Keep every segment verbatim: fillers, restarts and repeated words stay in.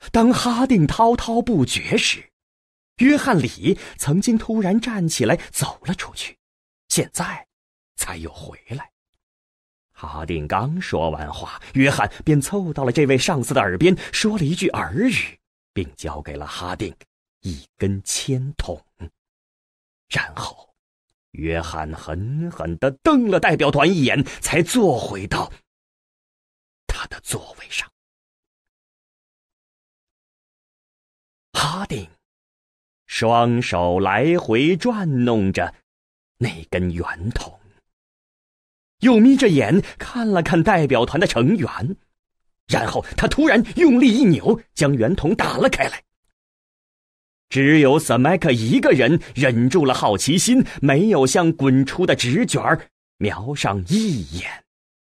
当哈定滔滔不绝时，约翰里曾经突然站起来走了出去，现在才又回来。哈定刚说完话，约翰便凑到了这位上司的耳边，说了一句耳语，并交给了哈定一根铅筒。然后约翰狠狠地瞪了代表团一眼，才坐回到他的座位上。哈定双手来回转弄着那根圆筒，又眯着眼看了看代表团的成员，然后他突然用力一扭，将圆筒打了开来。只有斯麦克一个人忍住了好奇心，没有向滚出的纸卷瞄上一眼。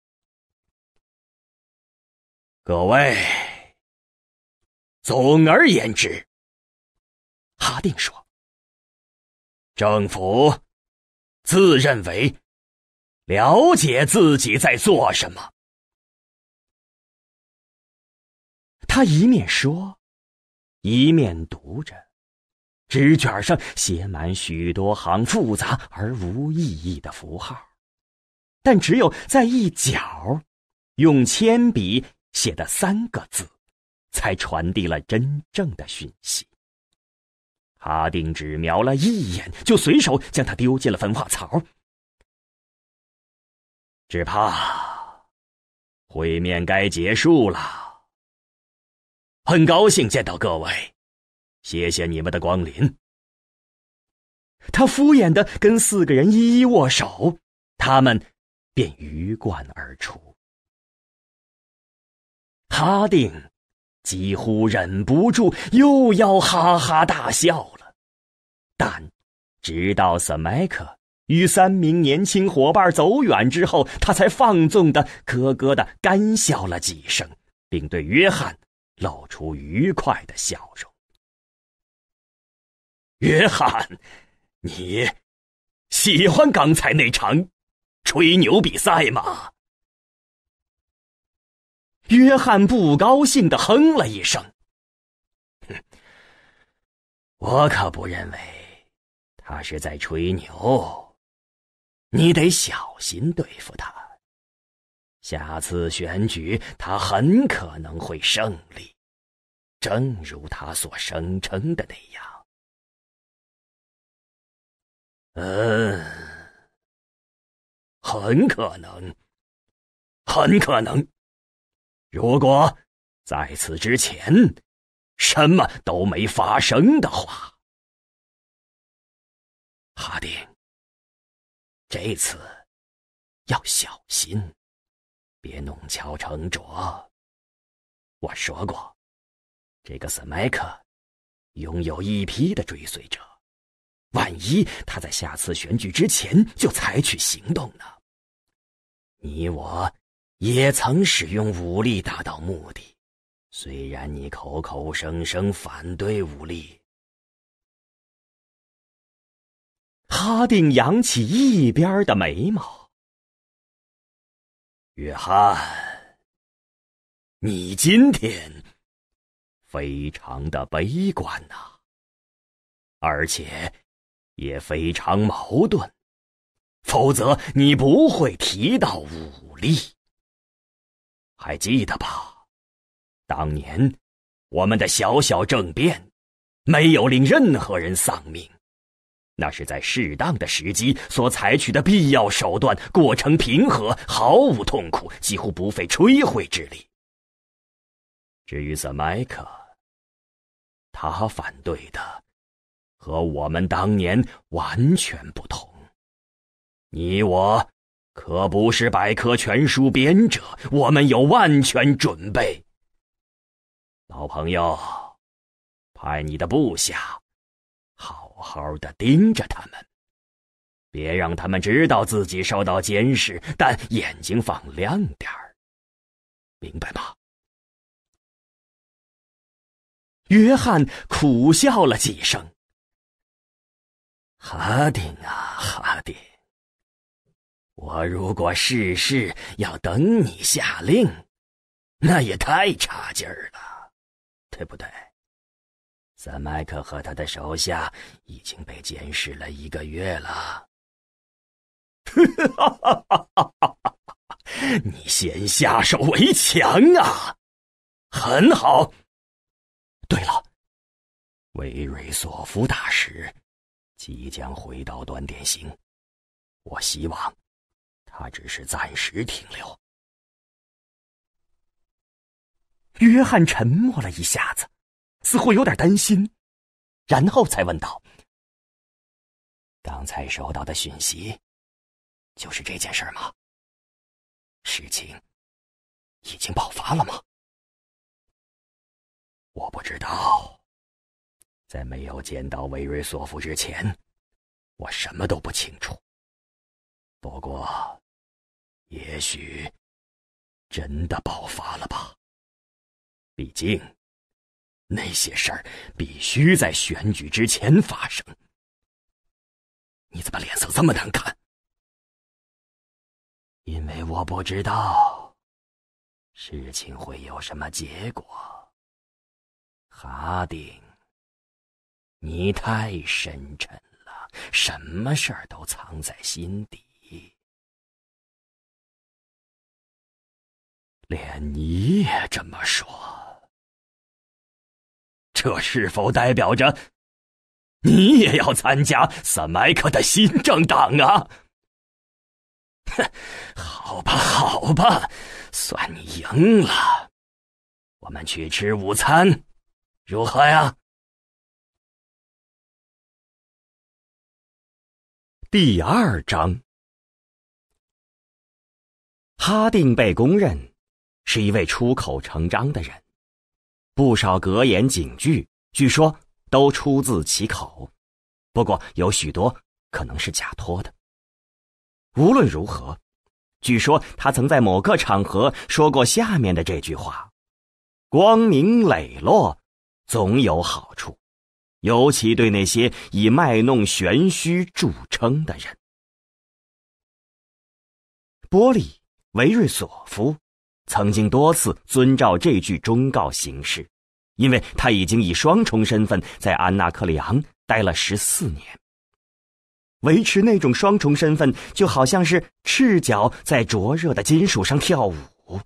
各位，总而言之，哈定说，政府自认为了解自己在做什么。他一面说，一面读着，纸卷上写满许多行复杂而无意义的符号，但只有在一角用铅笔写的三个字，才传递了真正的讯息。哈定只瞄了一眼，就随手将它丢进了焚化槽。只怕会面该结束了。很高兴见到各位，谢谢你们的光临。他敷衍地跟四个人一一握手，他们便鱼贯而出。哈定几乎忍不住又要哈哈大笑了，但直到斯麦克与三名年轻伙伴走远之后，他才放纵地咯咯地干笑了几声，并对约翰露出愉快的笑容。约翰，你喜欢刚才那场吹牛比赛吗？约翰不高兴地哼了一声。我可不认为他是在吹牛，你得小心对付他。下次选举他很可能会胜利，正如他所声称的那样。嗯，很可能，很可能。如果在此之前什么都没发生的话，哈定，这次要小心，别弄巧成拙。我说过，这个斯麦克拥有一批的追随者，万一他在下次选举之前就采取行动呢？你我也曾使用武力达到目的，虽然你口口声声反对武力。哈定扬起一边的眉毛。约翰，你今天非常的悲观呐、啊，而且也非常矛盾，否则你不会提到武力。还记得吧？当年我们的小小政变没有令任何人丧命，那是在适当的时机所采取的必要手段，过程平和，毫无痛苦，几乎不费吹灰之力。至于斯麦克，他反对的和我们当年完全不同。你我可不是百科全书编者，我们有万全准备。老朋友，派你的部下好好的盯着他们，别让他们知道自己受到监视，但眼睛放亮点儿，明白吗？约翰苦笑了几声。哈定啊，哈定，我如果事事要等你下令，那也太差劲儿了， 对不对？萨麦克和他的手下已经被监视了一个月了。你先下手为强啊！很好。对了，维瑞索夫大使即将回到端点星，我希望他只是暂时停留。 约翰沉默了一下子，似乎有点担心，然后才问道： 刚才收到的讯息就是这件事吗？事情已经爆发了吗？我不知道，在没有见到维瑞索夫之前，我什么都不清楚。不过也许真的爆发了吧，毕竟那些事儿必须在选举之前发生。你怎么脸色这么难看？因为我不知道事情会有什么结果。哈丁，你太深沉了，什么事儿都藏在心底。连你也这么说，这是否代表着你也要参加萨麦克的新政党啊？好吧，好吧，算你赢了。我们去吃午餐，如何呀？ 第二章，哈定被公认是一位出口成章的人，不少格言警句据说都出自其口，不过有许多可能是假托的。无论如何，据说他曾在某个场合说过下面的这句话：光明磊落总有好处，尤其对那些以卖弄玄虚著称的人。波利·维瑞索夫曾经多次遵照这句忠告行事，因为他已经以双重身份在安纳克里昂待了十四年。维持那种双重身份，就好像是赤脚在灼热的金属上跳舞。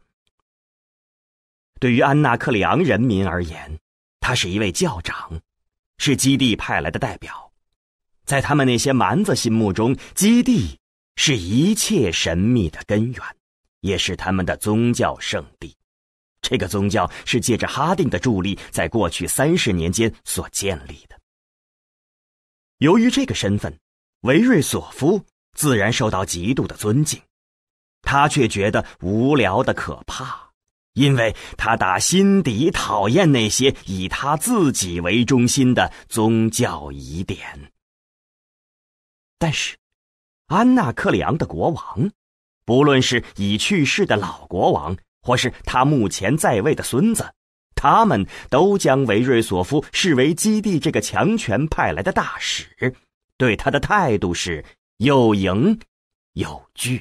对于安纳克里昂人民而言，他是一位教长，是基地派来的代表。在他们那些蛮子心目中，基地是一切神秘的根源，也是他们的宗教圣地。这个宗教是借着哈定的助力，在过去三十年间所建立的。由于这个身份，维瑞索夫自然受到极度的尊敬，他却觉得无聊的可怕，因为他打心底讨厌那些以他自己为中心的宗教疑点。但是安纳克里昂的国王，不论是已去世的老国王，或是他目前在位的孙子，他们都将维瑞索夫视为基地这个强权派来的大使，对他的态度是有迎有拒。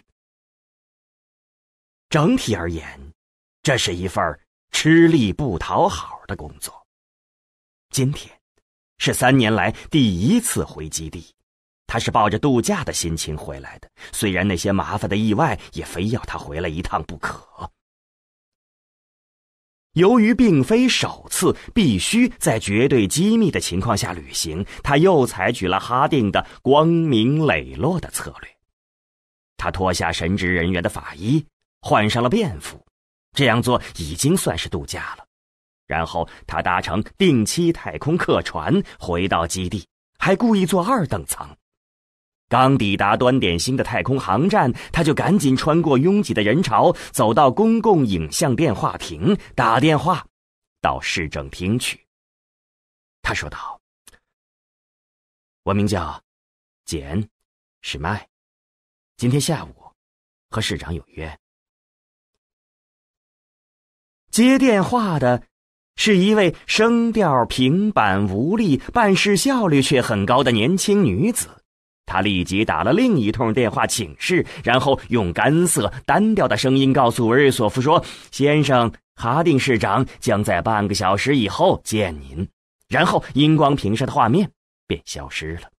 整体而言，这是一份吃力不讨好的工作。今天是三年来第一次回基地，他是抱着度假的心情回来的，虽然那些麻烦的意外也非要他回来一趟不可。由于并非首次必须在绝对机密的情况下旅行，他又采取了哈定的光明磊落的策略。他脱下神职人员的法衣，换上了便服，这样做已经算是度假了。然后他搭乘定期太空客船回到基地，还故意坐二等舱。刚抵达端点星的太空航站，他就赶紧穿过拥挤的人潮，走到公共影像电话亭，打电话到市政厅去。他说道：我名叫简史迈，今天下午和市长有约。接电话的是一位声调平板无力、办事效率却很高的年轻女子。他立即打了另一通电话请示，然后用干涩单调的声音告诉维瑞索夫说：先生哈定市长将在半个小时以后见您。然后荧光屏上的画面便消失了。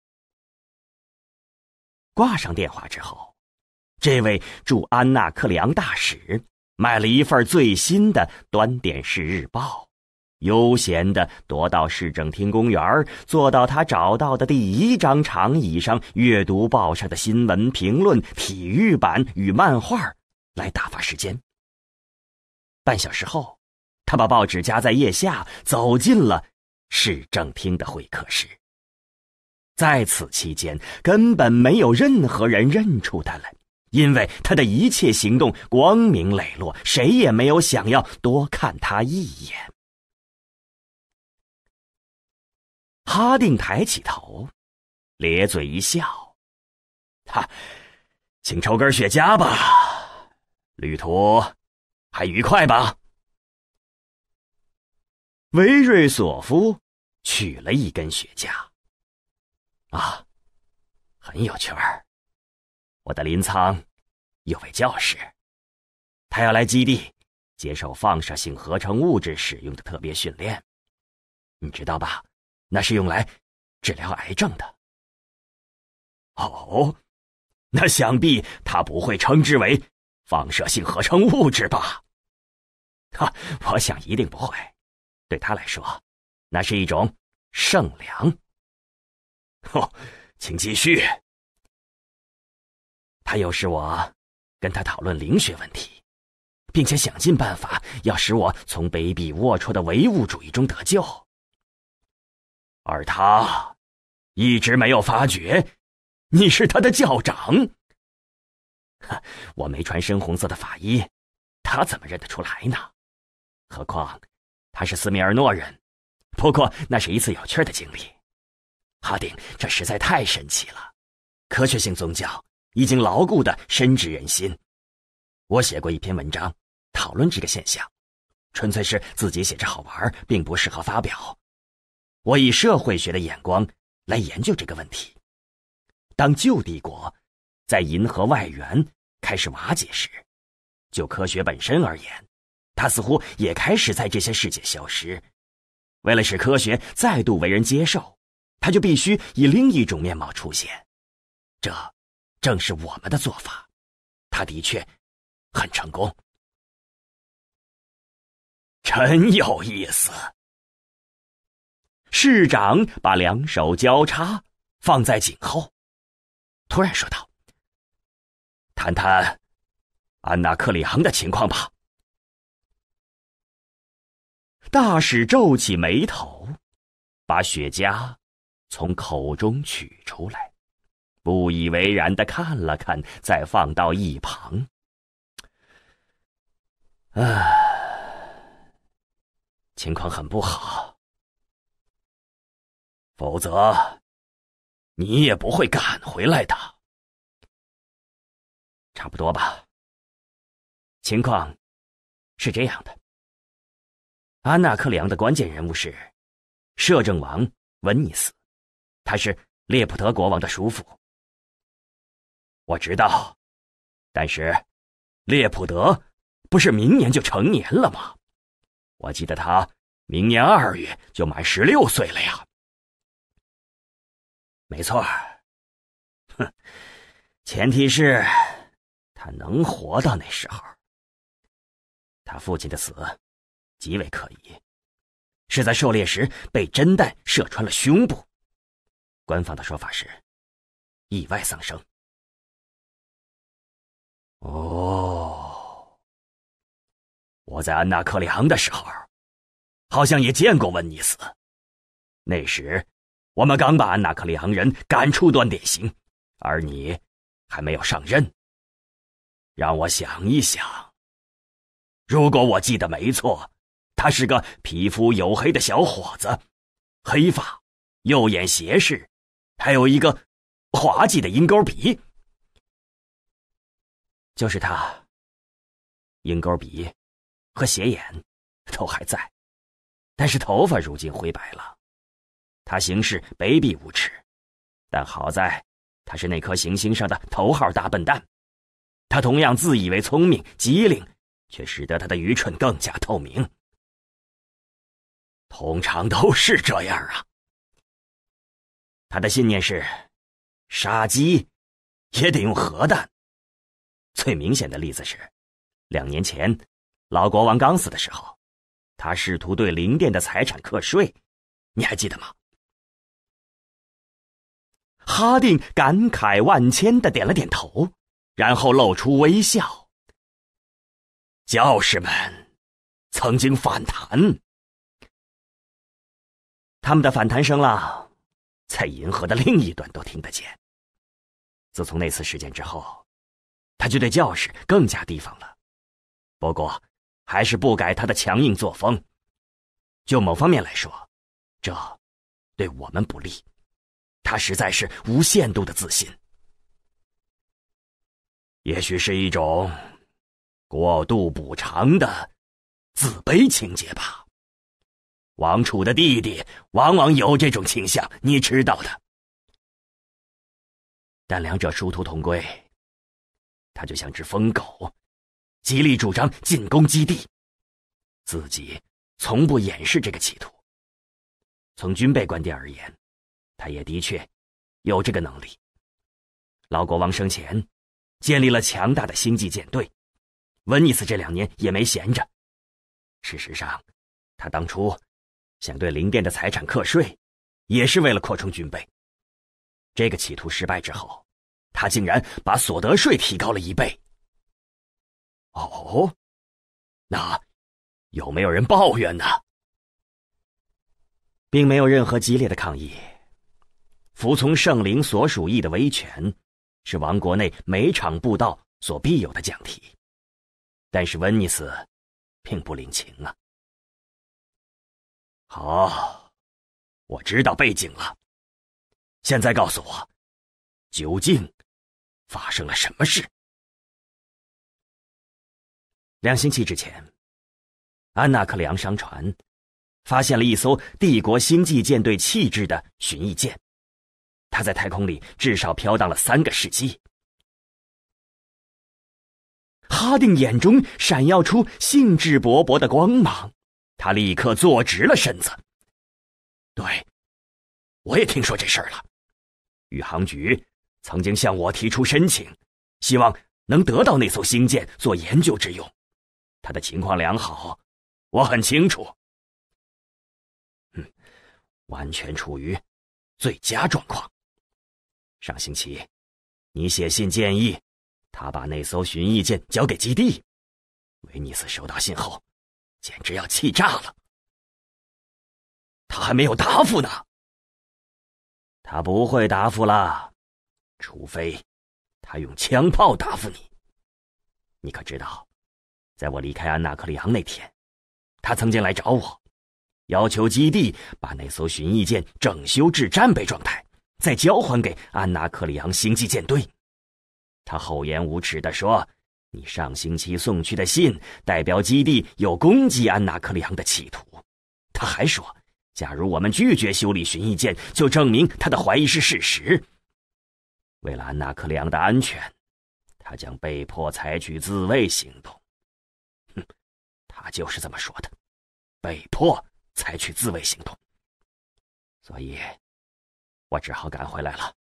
挂上电话之后，这位驻安纳克里昂大使买了一份最新的端点式日报，悠闲地踱到市政厅公园，坐到他找到的第一张长椅上，阅读报上的新闻评论、体育版与漫画，来打发时间。半小时后，他把报纸夹在腋下，走进了市政厅的会客室。在此期间，根本没有任何人认出他来，因为他的一切行动光明磊落，谁也没有想要多看他一眼。哈定抬起头，咧嘴一笑：“哈，请抽根雪茄吧，旅途还愉快吧？”维瑞索夫取了一根雪茄。啊，很有趣儿。我的邻舱有位教师，他要来基地接受放射性合成物质使用的特别训练，你知道吧？那是用来治疗癌症的。哦，那想必他不会称之为放射性合成物质吧？哈，我想一定不会。对他来说，那是一种圣粮。哦，请继续。他又使我跟他讨论灵学问题，并且想尽办法要使我从卑鄙龌龊的唯物主义中得救。而他一直没有发觉你是他的教长。我没穿深红色的法衣，他怎么认得出来呢？何况他是斯米尔诺人。不过那是一次有趣的经历。哈定，这实在太神奇了。科学性宗教已经牢固地深植人心。我写过一篇文章讨论这个现象，纯粹是自己写着好玩，并不适合发表。我以社会学的眼光来研究这个问题。当旧帝国在银河外缘开始瓦解时，就科学本身而言，它似乎也开始在这些世界消失。为了使科学再度为人接受，它就必须以另一种面貌出现。这正是我们的做法，它的确很成功。真有意思。市长把两手交叉放在颈后，突然说道：“谈谈安纳克里昂的情况吧。”大使皱起眉头，把雪茄从口中取出来，不以为然地看了看，再放到一旁。唉，情况很不好，否则你也不会赶回来的。差不多吧。情况是这样的，安纳克里昂的关键人物是摄政王温尼斯，他是列普德国王的叔父。我知道，但是列普德不是明年就成年了吗？我记得他明年二月就满十六岁了呀。没错，哼，前提是他能活到那时候。他父亲的死极为可疑，是在狩猎时被真弹射穿了胸部。官方的说法是意外丧生。哦，我在安纳克里昂的时候，好像也见过温尼斯。那时我们刚把安纳克里昂人赶出端点星，而你还没有上任。让我想一想，如果我记得没错，他是个皮肤黝黑的小伙子，黑发，右眼斜视，还有一个滑稽的鹰钩鼻。就是他，鹰钩鼻和斜眼都还在，但是头发如今灰白了。他行事卑鄙无耻，但好在他是那颗行星上的头号大笨蛋。他同样自以为聪明机灵， 却使得他的愚蠢更加透明。通常都是这样啊。他的信念是，杀鸡也得用核弹。最明显的例子是，两年前老国王刚死的时候，他试图对灵殿的财产课税，你还记得吗？哈定感慨万千地点了点头，然后露出微笑。教士们曾经反弹，他们的反弹声浪在银河的另一端都听得见。自从那次事件之后，他就对教士更加提防了。不过还是不改他的强硬作风。就某方面来说，这对我们不利。他实在是无限度的自信。也许是一种过度补偿的自卑情节吧。王储的弟弟往往有这种倾向，你知道的。但两者殊途同归，他就像只疯狗，极力主张进攻基地，自己从不掩饰这个企图。从军备观点而言，他也的确有这个能力。老国王生前建立了强大的星际舰队，温尼斯这两年也没闲着。事实上，他当初想对灵殿的财产课税，也是为了扩充军备。这个企图失败之后，他竟然把所得税提高了一倍。哦，那有没有人抱怨呢？并没有任何激烈的抗议。服从圣灵所属意的威权，是王国内每场布道所必有的讲题。但是温尼斯并不领情啊。好，我知道背景了。现在告诉我，究竟发生了什么事？两星期之前，安纳克里昂商船发现了一艘帝国星际舰队气质的巡弋舰，它在太空里至少飘荡了三个世纪。哈定眼中闪耀出兴致勃勃的光芒，他立刻坐直了身子。对，我也听说这事儿了。宇航局曾经向我提出申请，希望能得到那艘星舰做研究之用。它的情况良好，我很清楚。嗯，完全处于最佳状况。上星期，你写信建议他把那艘巡弋舰交给基地。威尼斯收到信后，简直要气炸了。他还没有答复呢。他不会答复了，除非他用枪炮答复你。你可知道，在我离开安纳克里昂那天，他曾经来找我，要求基地把那艘巡弋舰整修至战备状态，再交还给安纳克里昂星际舰队。他厚颜无耻地说，你上星期送去的信代表基地有攻击安纳克里昂的企图。他还说，假如我们拒绝修理巡弋舰，就证明他的怀疑是事实。为了安纳克里昂的安全，他将被迫采取自卫行动。哼，他就是这么说的，被迫采取自卫行动。所以，我只好赶回来了。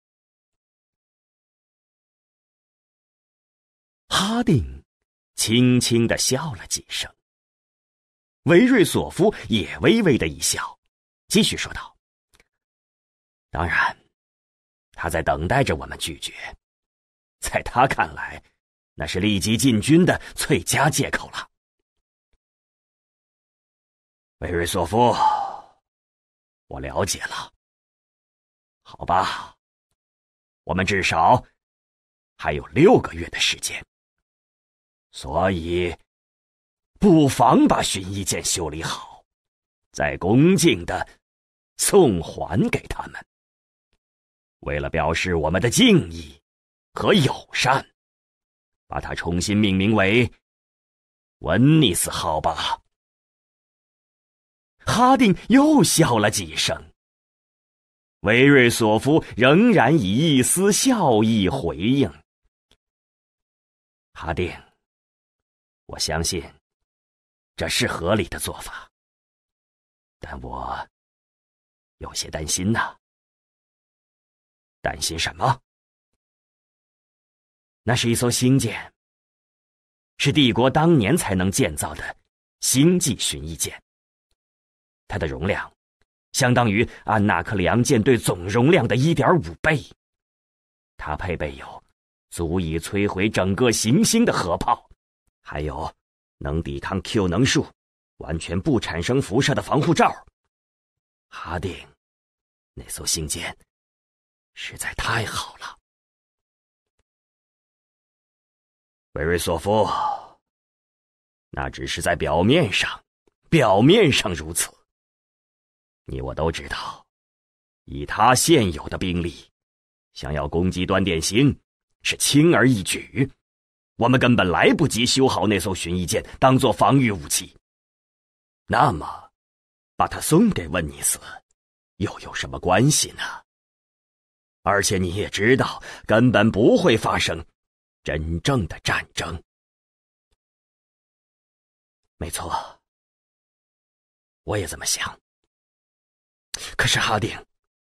哈定轻轻地笑了几声，维瑞索夫也微微的一笑，继续说道：当然，他在等待着我们拒绝，在他看来，那是立即进军的最佳借口了。维瑞索夫，我了解了。好吧，我们至少还有六个月的时间，所以不妨把巡弋舰修理好，再恭敬地送还给他们。为了表示我们的敬意和友善，把它重新命名为温尼斯号吧。哈定又笑了几声，维瑞索夫仍然以一丝笑意回应：哈定，我相信这是合理的做法，但我有些担心呐。 担心什么？那是一艘星舰，是帝国当年才能建造的星际巡弋舰，它的容量相当于安纳克里昂舰队总容量的 一点五 倍。它配备有足以摧毁整个行星的核炮，还有能抵抗 Q 能数、完全不产生辐射的防护罩。哈丁，那艘星舰实在太好了。维瑞索夫，那只是在表面上，表面上如此。你我都知道，以他现有的兵力，想要攻击端点星是轻而易举。我们根本来不及修好那艘巡弋舰当作防御武器。那么，把它送给温尼斯，又有什么关系呢？而且你也知道，根本不会发生真正的战争。没错，我也这么想。可是哈丁，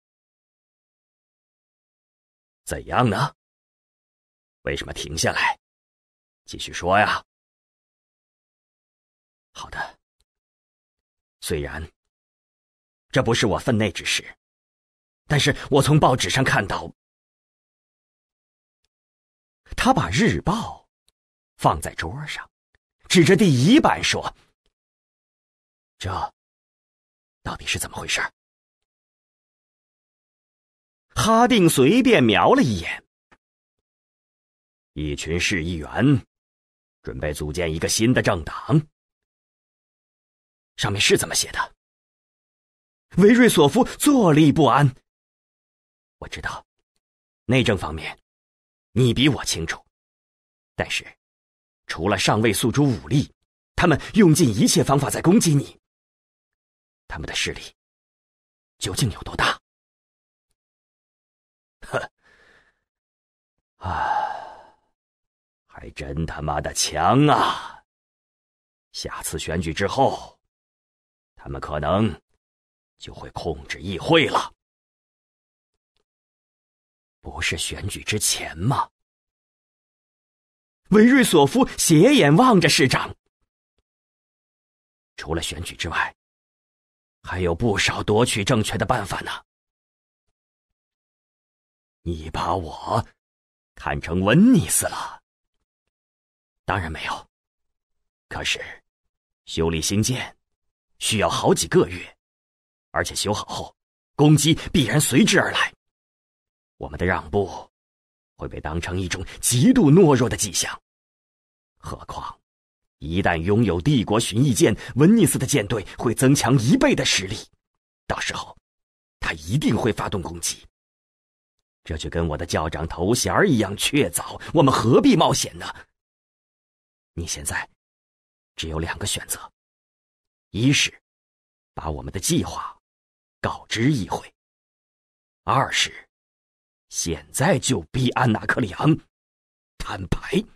怎样呢？为什么停下来？继续说呀。好的，虽然这不是我分内之事，但是我从报纸上看到，他把日报放在桌上，指着第一版说：“这到底是怎么回事？”哈定随便瞄了一眼，一群市议员准备组建一个新的政党，上面是这么写的。维瑞索夫坐立不安。我知道，内政方面你比我清楚，但是除了尚未诉诸武力，他们用尽一切方法在攻击你。他们的势力究竟有多大？哼，啊，还真他妈的强啊！下次选举之后，他们可能就会控制议会了。不是选举之前吗？维瑞索夫斜眼望着市长。除了选举之外，还有不少夺取政权的办法呢。你把我看成温尼斯了？当然没有。可是修理星舰需要好几个月，而且修好后，攻击必然随之而来。我们的让步会被当成一种极度懦弱的迹象。何况，一旦拥有帝国巡弋舰，温尼斯的舰队会增强一倍的实力，到时候他一定会发动攻击。这就跟我的校长头衔一样确凿，我们何必冒险呢？你现在只有两个选择，一是把我们的计划告知议会，二是现在就逼安纳克里昂摊牌。